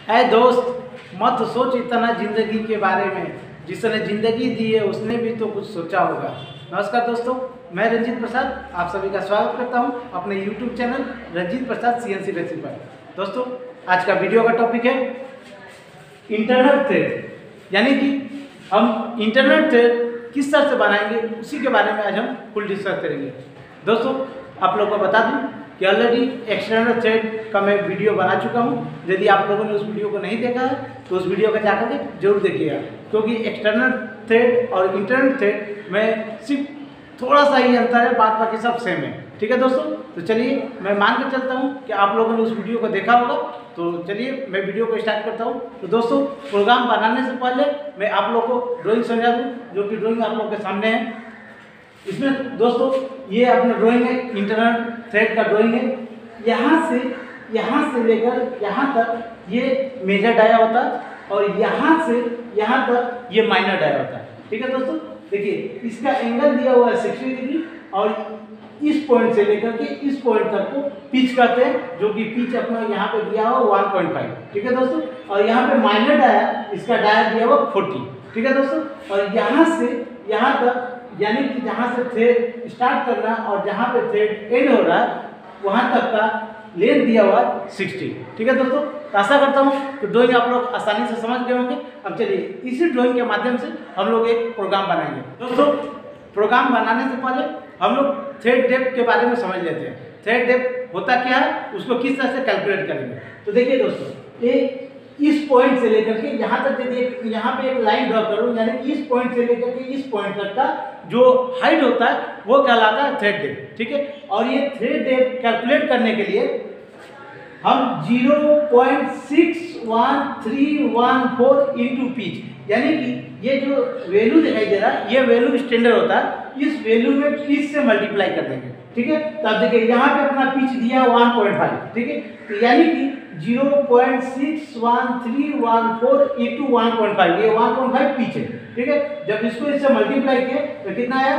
है दोस्त, मत सोच इतना जिंदगी के बारे में, जिसने जिंदगी दी है उसने भी तो कुछ सोचा होगा। नमस्कार दोस्तों, मैं रंजीत प्रसाद आप सभी का स्वागत करता हूं अपने YouTube channel Ranjeet Prasad CNC recipe पर। दोस्तों, आज का वीडियो का टॉपिक है इंटरनल थ्रेड, यानी कि हम इंटरनल थ्रेड किस तरह से बनाएंगे उसी के बारे में आज हम फुल डिस्कस करेंगे। दोस्तों, आप लोगों को बता दूं कि ऑलरेडी एक्सटर्नल थ्रेड का मैं वीडियो बना चुका हूं। यदि आप लोगों ने उस वीडियो को नहीं देखा है तो उस वीडियो को जाकर के जरूर देखिएगा, क्योंकि एक्सटर्नल थ्रेड और इंटरनल थ्रेड में सिर्फ थोड़ा सा ही अंतर है, बाकी सब सेम है। ठीक है दोस्तों, तो चलिए मैं मान के चलता हूँ कि आप लोगों ने उस वीडियो को देखा होगा। तो चलिए मैं वीडियो को स्टार्ट करता हूँ। तो दोस्तों, प्रोग्राम बनाने से पहले मैं आप लोग को ड्राइंग समझा दूँ, जो कि ड्राइंग आप लोग के सामने है। इसमें दोस्तों ये अपना ड्राइंग है, इंटरनल थ्रेड का ड्राइंग है। यहाँ से लेकर यहाँ तक ये मेजर डाया होता है और यहाँ से यहाँ तक ये माइनर डाया होता है। ठीक है दोस्तों, देखिए इसका एंगल दिया हुआ है 60 डिग्री और इस पॉइंट से लेकर के इस पॉइंट तक को पिच करते हैं, जो कि पिच अपना यहाँ पे दिया हुआ 1.5। ठीक है दोस्तों, और यहाँ पे माइनर डाया, इसका डाया दिया हुआ 40। ठीक है दोस्तों, और यहाँ से यहाँ तक, यानी कि जहाँ से थ्रेड स्टार्ट करना और जहाँ पे थ्रेड एंड हो रहा है वहाँ तक का लेंथ दिया हुआ 60। ठीक है दोस्तों, तो आशा करता हूँ कि ड्राइंग आप लोग आसानी से समझ गए होंगे। अब चलिए इसी ड्राइंग के माध्यम से हम लोग एक प्रोग्राम बनाएंगे। दोस्तों, प्रोग्राम बनाने से पहले हम लोग थ्रेड डेप्थ के बारे में समझ लेते हैं। थ्रेड डेप्थ होता क्या है, उसको किस तरह से कैलकुलेट करेंगे। तो देखिए दोस्तों, ये इस पॉइंट से लेकर के यहाँ तक, यदि यहाँ पे एक लाइन ड्रॉ करूँ, यानी कि इस पॉइंट से लेकर के इस पॉइंट तक का जो हाइट होता है वो कहलाता है थ्रेड डेप्थ। ठीक है, और ये थ्रेड डेप्थ कैलकुलेट करने के लिए हम 0.61314 इंटू पिच, यानी कि ये जो वैल्यू दिखाई दे रहा है ये वैल्यू स्टैंडर्ड होता है, इस वैल्यू में पिच से मल्टीप्लाई कर देंगे। ठीक है, तब देखिए यहाँ पे अपना पिच दिया 1.5। ठीक है, तो यानी कि 0.61314 इंटू 1.5, ये 1.5 पिच है। ठीक है, जब इसको इससे मल्टीप्लाई किए तो कितना आया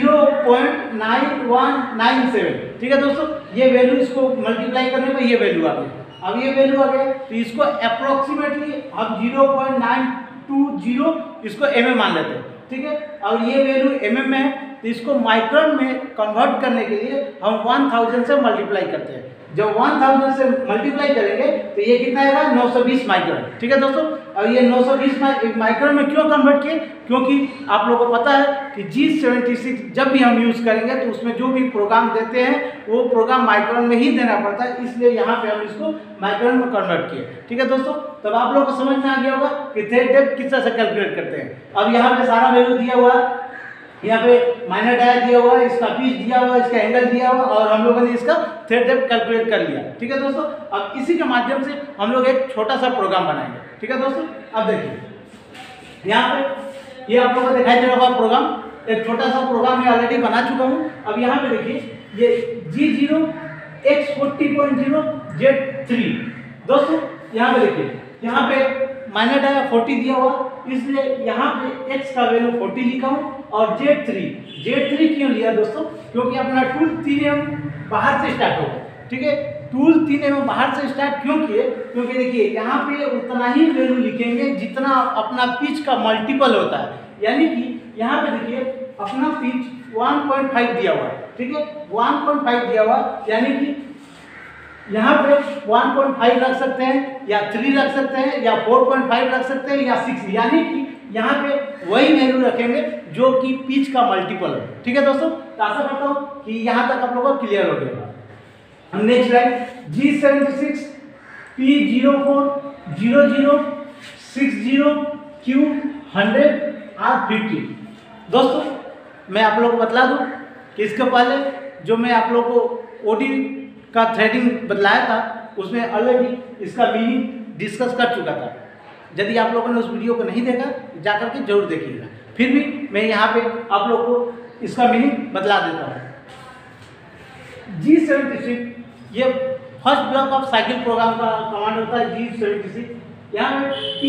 0.9197। ठीक है दोस्तों, ये वैल्यू इसको मल्टीप्लाई करने पर ये वैल्यू आ गई। अब ये वैल्यू आ गया तो इसको अप्रोक्सीमेटली हम 0.920 इसको mm मान लेते हैं। ठीक है, और ये वैल्यू mm में है तो इसको माइक्रोन में कन्वर्ट करने के लिए हम 1000 से मल्टीप्लाई करते हैं। जब 1000 से मल्टीप्लाई करेंगे तो ये कितना आएगा 920 माइक्रोन। ठीक है दोस्तों, और ये 920 माइक्रोन में क्यों कन्वर्ट किए, क्योंकि आप लोगों को पता है कि G76 जब भी हम यूज़ करेंगे तो उसमें जो भी प्रोग्राम देते हैं वो प्रोग्राम माइक्रोन में ही देना पड़ता है, इसलिए यहाँ पे हम इसको माइक्रोन में कन्वर्ट किए। ठीक है दोस्तों, तब आप लोगों को समझ में आ गया होगा कि थ्रेड डेप्थ किस तरह से कैलकुलेट करते हैं। अब यहाँ पे सारा वैल्यू दिया हुआ है, यहाँ पे माइनर डाया दिया हुआ है, इसका पिच दिया हुआ है, इसका एंगल दिया हुआ और हम लोगों ने इसका थ्रेड डेप्थ कैलकुलेट कर लिया। ठीक है दोस्तों, अब इसी के माध्यम से हम लोग एक छोटा सा प्रोग्राम बनाएंगे। ठीक है दोस्तों, अब देखिए यहाँ पे ये आप लोगों को दिखाई दे रहा होगा प्रोग्राम, एक छोटा सा प्रोग्राम मैं ऑलरेडी बना चुका हूँ। अब यहाँ पे देखिए ये G0x40.0Z3। दोस्तों यहाँ पे देखिए, यहाँ पे माइनर डाया 40 दिया हुआ, इसलिए यहाँ पे x का वैल्यू 40 लिखा हूँ और Z3 क्यों लिया दोस्तों, क्योंकि अपना टूल 3 mm बाहर से स्टार्ट होगा। ठीक है, टूल 3 mm बाहर से स्टार्ट क्यों किए, क्योंकि देखिए यहाँ पे उतना ही वैल्यू लिखेंगे जितना अपना पिच का मल्टीपल होता है, यानी कि यहाँ पे देखिए अपना पिच 1.5 दिया हुआ है। ठीक है, 1.5 दिया हुआ, यानी कि यहाँ पे 1.5 रख सकते हैं या 3 रख सकते हैं या 4.5 रख सकते हैं या 6, यानी कि यहाँ पे वही वैल्यू रखेंगे जो कि पिच का मल्टीपल है। ठीक है दोस्तों, तो आशा करता हूँ कि यहाँ तक आप लोगों को क्लियर हो गया। Next line G76 P0060Q100R50। दोस्तों, मैं आप लोगों को बतला दूँ कि इसके पहले जो मैं आप लोगों को ओडी का थ्रेडिंग बतलाया था उसमें ऑलरेडी इसका मीनिंग डिस्कस कर चुका था। यदि आप लोगों ने उस वीडियो को नहीं देखा जाकर के जरूर देखिएगा। फिर भी मैं यहाँ पे आप लोग को इसका मीनिंग बतला देता हूँ। G76 ये first block of cycle program का कमांड होता है G76। यहाँ पे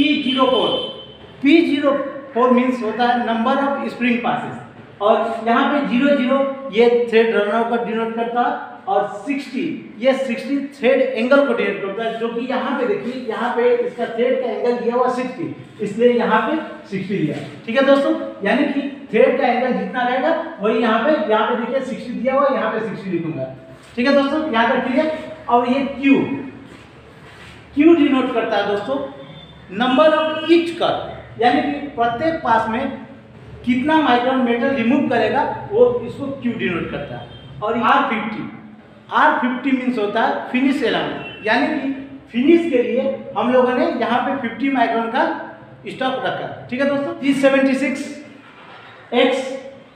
P04 मीन्स होता है नंबर ऑफ स्प्रिंग पासेस, और यहाँ पे 00 ये थ्रेड रनर का डिनोट करता है और 60, ये 60 थ्रेड एंगल को डिनोट करता है, जो कि यहाँ पे देखिए, यहाँ पे इसका थ्रेड का एंगल दिया हुआ 60, इसलिए यहाँ पे 60 दिया। ठीक है दोस्तों, यानी कि थ्रेड का एंगल जितना रहेगा वही यहाँ पे देखिए 60 दिया हुआ, यहाँ पे 60 लिखूंगा। ठीक है दोस्तों, यहाँ तक क्लियर। और ये क्यू डिनोट करता है दोस्तों नंबर ऑफ ईच कट, यानी कि प्रत्येक पास में कितना माइक्रोन मेटल रिमूव करेगा वो इसको क्यू डिनोट करता है। और R50 मीन्स होता है फिनिश एलाउंस, यानी कि फिनिश के लिए हम लोगों ने यहाँ पे 50 माइक्रोन का स्टॉक रखा। ठीक है दोस्तों, G76 X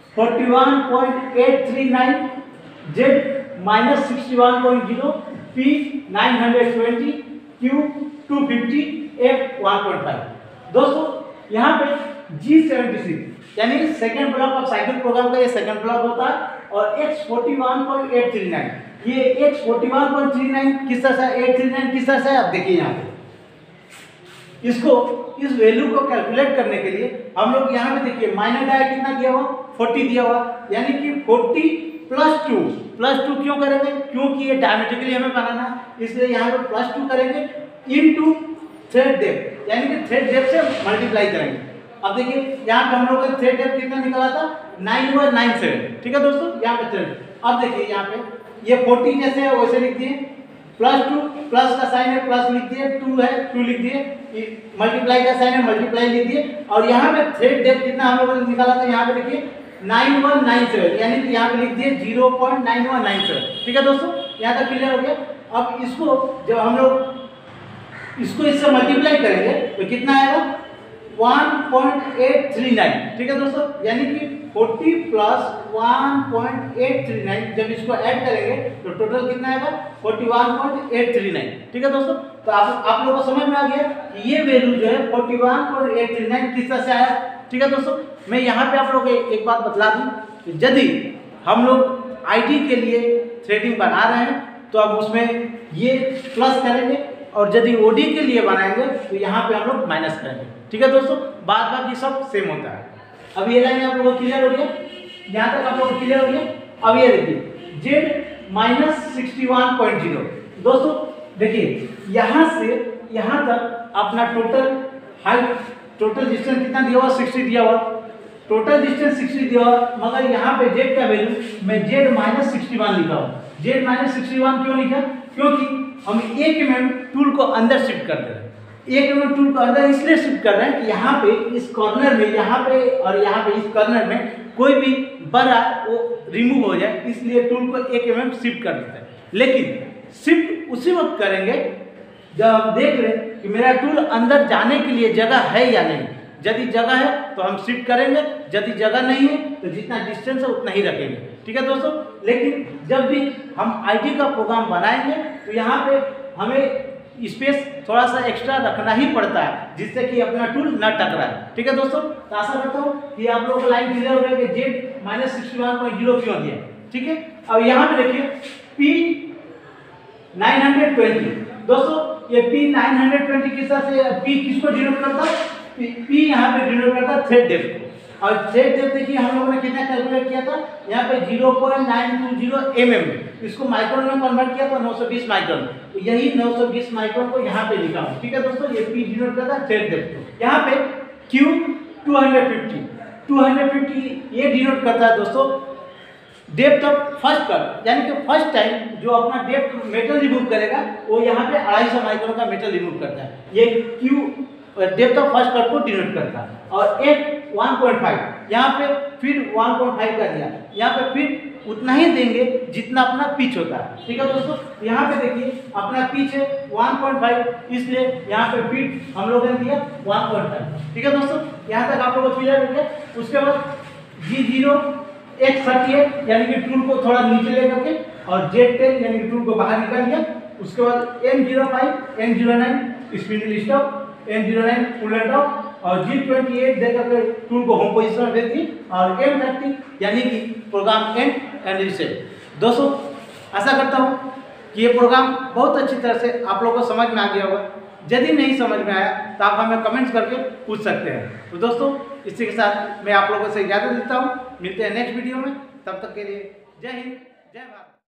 41.839 Z -61.0 P 920 Q 250 F 1.5। दोस्तों यहाँ पे G76 यानी second block of cycle program का ये सेकेंड ब्लॉक होता है, और X 41.839, ये X 41.39 किस तरह से 839 किस तरह से आप देखिए यहाँ पे इसको इस वैल्यू को कैलकुलेट करने के लिए हम लोग यहाँ पे देखिए माइनर डाया कितना दिया हुआ 40 दिया हुआ, यानी कि 40 +2 क्यों करेंगे, क्योंकि ये डायमेट्रिकली हमें बनाना है, इसलिए यहाँ पे +2 करेंगे इनटू थ्रेड डेप्थ, यानी कि थ्रेड डेप्थ से मल्टीप्लाई करेंगे। अब देखिए यहाँ पे हम लोग का थ्रेड डेप्थ कितना निकला था 9197। ठीक है दोस्तों, यहाँ पे थ्रेड, अब देखिए यहाँ पे ये 40 जैसे है वैसे लिख दिए, +2 प्लस का साइन है प्लस लिख दिए, 2 है 2 लिख दिए, मल्टीप्लाई का साइन है मल्टीप्लाई लिख दिए, और यहाँ पे थ्रेड डेप्थ कितना हम लोगों ने निकाला था यहाँ पे देखिए 9197, यानी कि यहाँ पे लिख दिए 0.9197। ठीक है दोस्तों, यहाँ तक क्लियर हो गया। अब इसको जब हम लोग इसको इससे मल्टीप्लाई करेंगे तो कितना आएगा 1.839। ठीक है दोस्तों, यानी कि 40 + 1.839 जब इसको ऐड करेंगे तो टोटल कितना आएगा 41.839। ठीक है दोस्तों, तो आप लोगों को समझ में आ गया कि ये वैल्यू जो है 41.839 किस तरह से आया। ठीक है दोस्तों, मैं यहाँ पे आप लोगों को एक बात बतला दूँ कि यदि हम लोग आईडी के लिए थ्रेडिंग बना रहे हैं तो अब उसमें ये प्लस करेंगे, और यदि ओडी के लिए बनाएंगे तो यहाँ पे हम लोग माइनस करेंगे। ठीक है दोस्तों, बाद बाकी सब सेम होता है। अब ये लाइन आप लोगों को क्लियर हो गया, यहाँ तक आप लोगों को क्लियर हो गया। अब ये देखिए Z -61.0। दोस्तों देखिए यहाँ से यहाँ तक अपना टोटल हाइट, टोटल डिस्टेंस कितना दिया हुआ 60 दिया हुआ, टोटल डिस्टेंस 60 दिया हुआ, मगर यहाँ पे Z का वैल्यू मैं Z -61 लिखा हूँ। Z -61 क्यों लिखा, क्योंकि हम 1 mm टूल को अंदर शिफ्ट कर दे रहे हैं। 1 mm टूल को अंदर इसलिए शिफ्ट कर रहे हैं कि यहाँ पे इस कॉर्नर में, यहाँ पे और यहाँ पे इस कॉर्नर में कोई भी बड़ा वो रिमूव हो जाए, इसलिए टूल को 1 mm शिफ्ट कर देते हैं। लेकिन शिफ्ट उसी वक्त करेंगे जब हम देख रहे हैं कि मेरा टूल अंदर जाने के लिए जगह है या नहीं। यदि जगह है तो हम शिफ्ट करेंगे, यदि जगह नहीं है तो जितना डिस्टेंस है उतना ही रखेंगे। ठीक है दोस्तों, लेकिन जब भी हम आईडी का प्रोग्राम बनाएंगे तो यहाँ पे हमें स्पेस थोड़ा सा एक्स्ट्रा रखना ही पड़ता है, जिससे कि अपना टूल न टकराए। ठीक है दोस्तों, तो आशा करता हूँ कि आप लोगों को लाइन क्लियर हो गया कि Z -61.0 क्यों दिया। ठीक है, अब यहाँ पे देखिए P 920। दोस्तों ये P 920 किस तरह से P किसको डिनोट करता है, P यहाँ पे डिनोट करता है थ्रेड डेप्थ को। और थ्रेड डेप्थ देखिए हम लोगों ने कितना कैलकुलेट किया था, यहाँ पे 0.920 mm, इसको माइक्रोन में कन्वर्ट किया था 920 माइक्रोन, तो यही 920 माइक्रोन को यहाँ पे लिखा हूँ। ठीक है दोस्तों, ये P डिनोट करता है थ्रेड डेप्थ को। यहाँ पे Q 250 ये डिनोट करता है दोस्तों डेप्थ ऑफ फर्स्ट कट, यानी कि फर्स्ट टाइम जो अपना डेप्थ मेटल रिमूव करेगा वो यहाँ पे 250 माइक्रोन का मेटल रिमूव करता है। ये Q depth of first cut को डिनोट करता है। और F 1.5 यहाँ पे फिर 1.5 का दिया, यहाँ पे फिर उतना ही देंगे जितना अपना पिच होता है। ठीक है दोस्तों, यहाँ पे देखिए अपना पिच है 1.5, इसलिए यहाँ पे फिट हम लोगों ने दिया 1.5। ठीक है दोस्तों, यहाँ तक आप लोगों को क्लियर हो गया। उसके बाद G0 X38 यानी कि टूल को थोड़ा नीचे ले करके, और Z10 यानी कि टूल को बाहर निकाल दिया। उसके बाद M05 M09 spindle stop, M09 full end off, और G28 देकर टूल को होम पोजीशन में भेज दी, और M30 यानी कि प्रोग्राम एंड एंड रीसेट। दोस्तों आशा करता हूँ कि ये प्रोग्राम बहुत अच्छी तरह से आप लोगों को समझ में आ गया होगा। यदि नहीं समझ में आया तो आप हमें कमेंट्स करके पूछ सकते हैं। तो दोस्तों इसी के साथ मैं आप लोगों से इजाज़त लेता हूँ, मिलते हैं नेक्स्ट वीडियो में। तब तक के लिए जय हिंद जय भारत।